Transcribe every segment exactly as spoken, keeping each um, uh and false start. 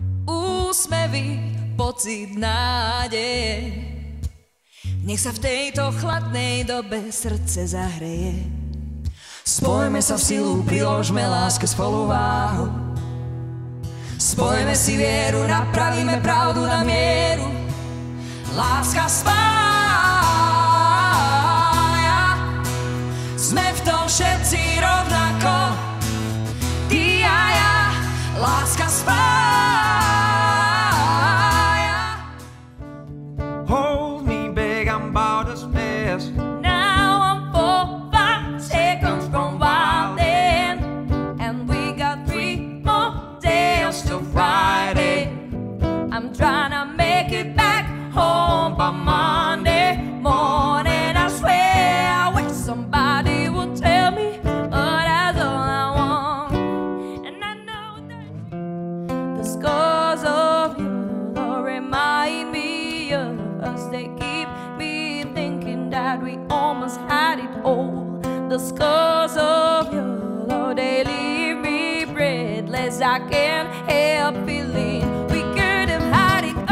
úsmevy, pocit nádeje. Nech sa v tejto chladnej dobe srdce zahreje. Spojme sa v silu, priložme láske spoluváhu. Spojme si vieru, napravíme pravdu na mieru. Láska spája, sme v tom všetci rovnako. Ty a ja, láska spája. Hold me, big, I'm about to smash. Now I'm four, five seconds from wildin', and we got three more days till Friday. I'm trying to make it back home by Monday morning. I swear I wish somebody would tell me, oh, that's all I want. And I know that the scars of you all remind me of us. They keep me thinking that we almost had it all. The scars of your love, they leave me breathless. I can't help feeling we could have had it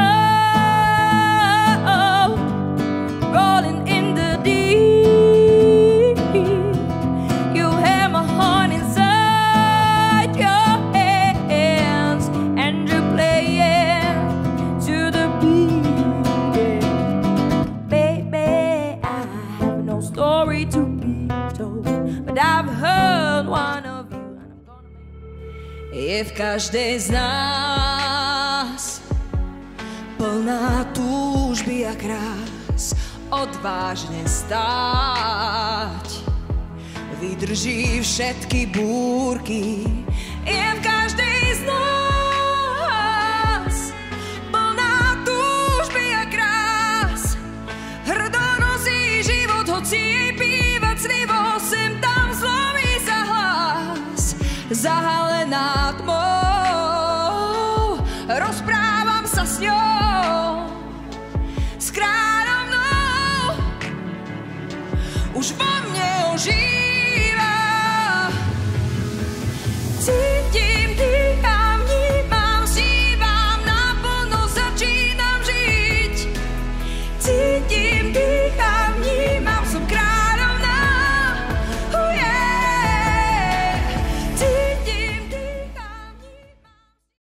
all. Rolling in the deep, you have my heart inside your hands, and you're playing to the beat. Baby, I have no story to be told, but I've heard one of you, and I'm gonna make it. Je v každej z nás plná túžby a krás, odvážne stáť, vydrží všetky búrky. Je v každej z nás plná túžby a krás, hrdo nosí život, hoci jej bývať slivo, sem tam zlomí sa hlas, zahalená tmou, rozprávam sa s ňou, s kráľovnou, už vo mne ožíva.